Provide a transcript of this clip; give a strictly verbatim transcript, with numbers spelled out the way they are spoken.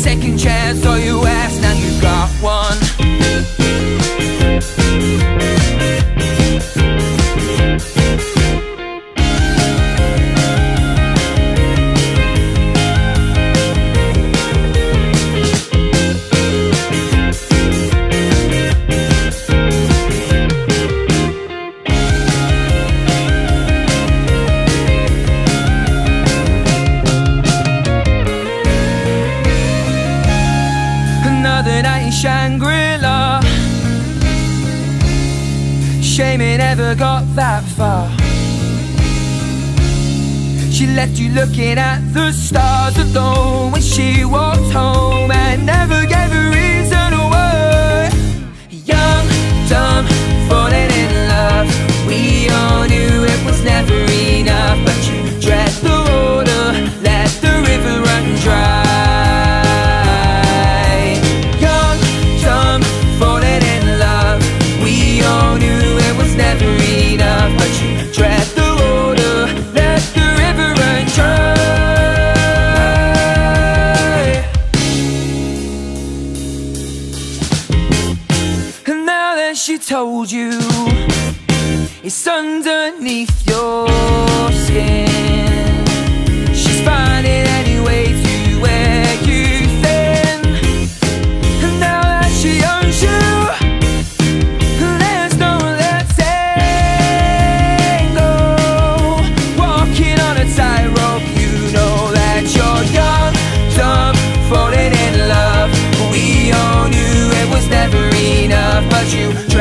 second chance, all you asked, now you got one. Another night in Shangri-La. Shame it never got that far. She left you looking at the stars alone when she walked home and never gave a reason why. Young, dumb, falling in love. We all knew it was never enough, but you dread the water, let the river run dry. She told you it's underneath your skin. She's finding any way to wear you thin. And now that she owns you, there's no letting go. Walking on a tightrope, you know that you're young, dumb, falling in love. We all knew it was never enough, but you